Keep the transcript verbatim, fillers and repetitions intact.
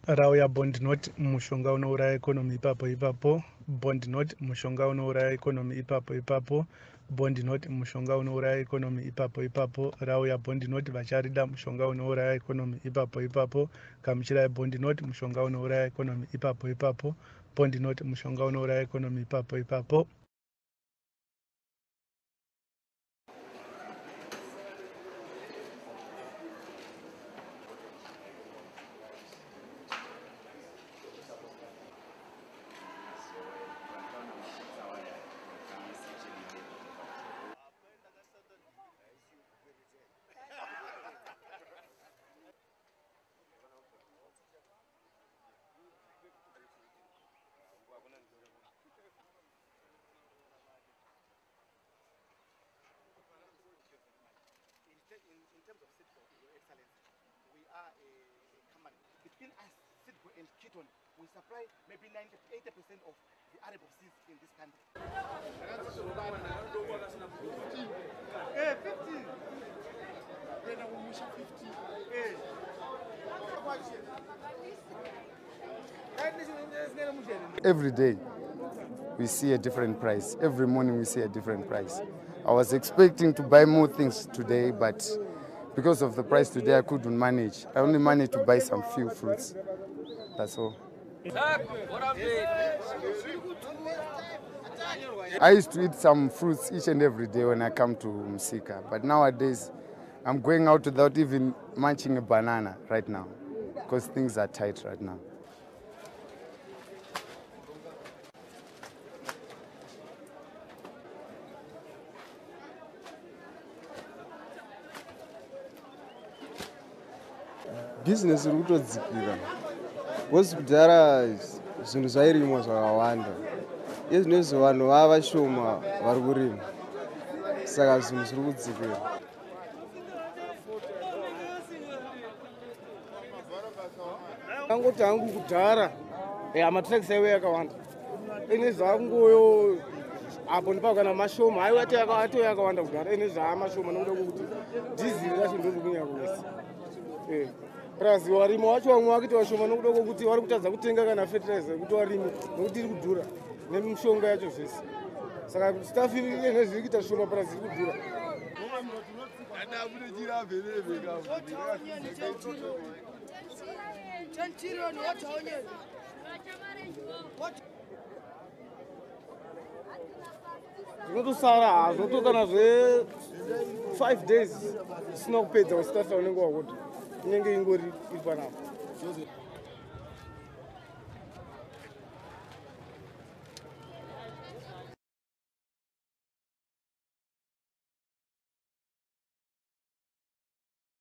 Rauya bond note mushonga unouraya economy ipapo ipapo. Bond note mushonga unouraya economy ipapo ipapo. Bond note mushonga unouraya economy ipapo ipapo. Rauya bond note vacharida mushonga unouraya economy ipapo ipapo. Kamuchirai bond note mushonga unouraya economy ipapo ipapo. Bond note mushonga unouraya economy ipapo ipapo. In terms of Citgo, Your Excellency, we are a, a company. Between us, Citgo and Keaton, we supply maybe ninety to eighty percent of the R B Z in this country. Hey, fifty. Every day we see a different price. Every morning we see a different price. I was expecting to buy more things today, but because of the price today, I couldn't manage. I only managed to buy some few fruits. That's all. I used to eat some fruits each and every day when I come to Msika, but nowadays I'm going out without even munching a banana right now because things are tight right now. Business rutodzikira wose kudhara zvinhu zvairimwa zvakawanda izvinezvi vanhu vava shoma vari kurima saka zvinhu zviri kudzikira. Angoti hangu kudhara amataxi aiwe yakawanda inezvi akungoyo apo ndipo kana mashoma aiwa ati yakawanda kudhara inezvi amashoma nokuda kwokuti dhiziri racho ndiri kunyanya kuwisa. Prazi warimi wacho vamwe vakuti vashoma nokuda kwokuti vari kutadza kutenga kana fertilizer kuti varimi nokuti iri kudhura nemishonga yacho zvese. Saka staff ine zviri kuita shoma prazi iri kudhura. Zvinotosara hazvo kana zve five days zvisina kupedza staff vanenge vakuti inenge ingori iri panapa.